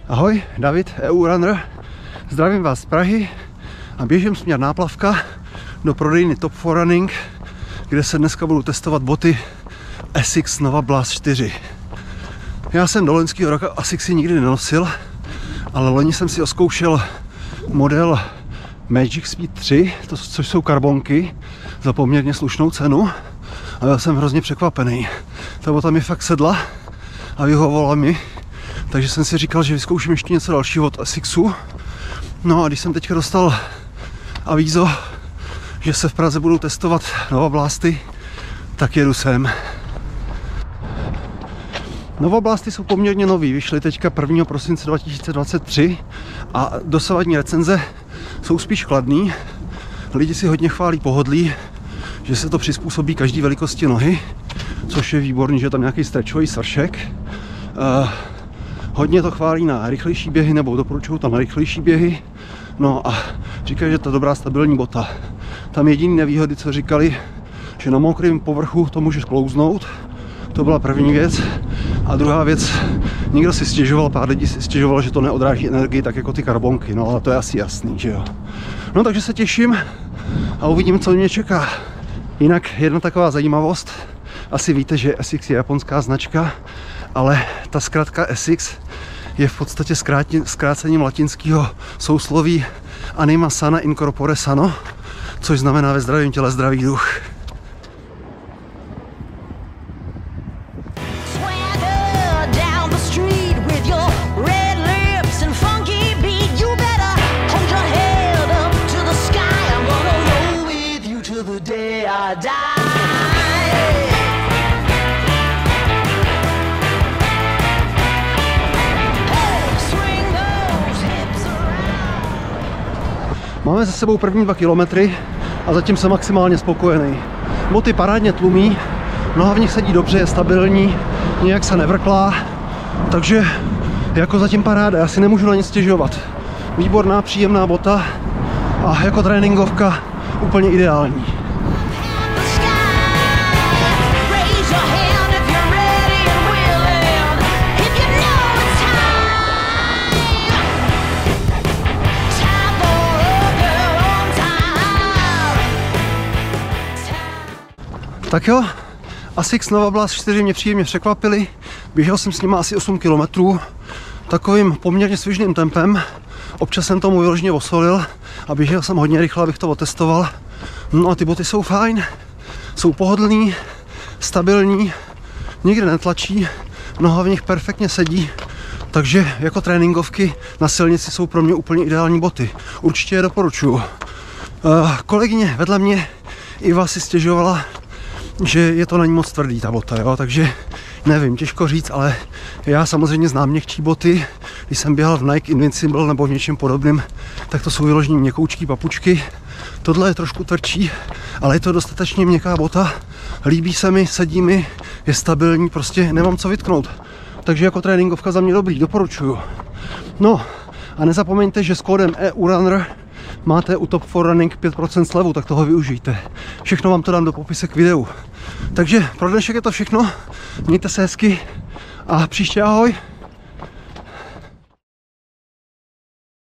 Ahoj, David, EU Runner. Zdravím vás z Prahy a běžím směr náplavka do prodejny Top 4 Running, kde se dneska budu testovat boty Asics Nova Blast 4. Já jsem do loňského roka Asicsy nikdy nenosil, ale loni jsem si oskoušel model Magic Speed 3, což jsou karbonky, za poměrně slušnou cenu a byl jsem hrozně překvapený. Ta bota mi fakt sedla a vyhovovala mi, takže jsem si říkal, že vyzkouším ještě něco dalšího od Asicsu. No a když jsem teďka dostal avízo, že se v Praze budou testovat Nova Blasty, tak jedu sem. Nova Blasty jsou poměrně nový, vyšly teďka 1. prosince 2023 a dosavadní recenze jsou spíš kladný. Lidi si hodně chválí pohodlí, že se to přizpůsobí každý velikosti nohy, což je výborný, že je tam nějaký stretchový sršek. Hodně to chválí na rychlejší běhy, nebo doporučují tam na rychlejší běhy. No a říkají, že to je dobrá stabilní bota. Tam jediný nevýhody, co říkali, že na mokrém povrchu to může sklouznout. To byla první věc. A druhá věc, někdo si stěžoval, pár lidí si stěžoval, že to neodráží energii tak jako ty karbonky. No ale to je asi jasný, že jo. No takže se těším a uvidím, co mě čeká. Jinak jedna taková zajímavost. Asi víte, že Asics je japonská značka, ale ta zkratka Asics je v podstatě zkrácením latinského sousloví Anima sana in corpore sano, což znamená ve zdravém těle zdravý duch. Máme za sebou první 2 kilometry a zatím jsem maximálně spokojený. Boty parádně tlumí, noha v nich sedí dobře, je stabilní, nějak se nevrklá, takže jako zatím paráda, já si nemůžu na nic stěžovat. Výborná, příjemná bota a jako tréninkovka úplně ideální. Tak jo, Asics Nova Blast 4 mě příjemně překvapili, běžel jsem s nimi asi 8 km, takovým poměrně svižným tempem, občas jsem tomu vyloženě osolil a běžel jsem hodně rychle, abych to otestoval. No a ty boty jsou fajn, jsou pohodlný, stabilní, nikde netlačí, noha v nich perfektně sedí, takže jako tréninkovky na silnici jsou pro mě úplně ideální boty. Určitě je doporučuju. Kolegyně vedle mě Iva si stěžovala, že je to na ní moc tvrdý ta bota, jo? Takže nevím, těžko říct, ale já samozřejmě znám měkčí boty, když jsem běhal v Nike Invincible nebo v něčem podobném, tak to jsou vyloženě měkoučký papučky. Tohle je trošku tvrdší, ale je to dostatečně měkká bota, líbí se mi, sedí mi, je stabilní, prostě nemám co vytknout. Takže jako tréninkovka za mě dobrý, doporučuju. No a nezapomeňte, že s kódem EU Runner máte u Top 4 Running 5% slevu, tak toho využijte. Všechno vám to dám do popisek videu. Takže pro dnešek je to všechno. Mějte se hezky a příště ahoj.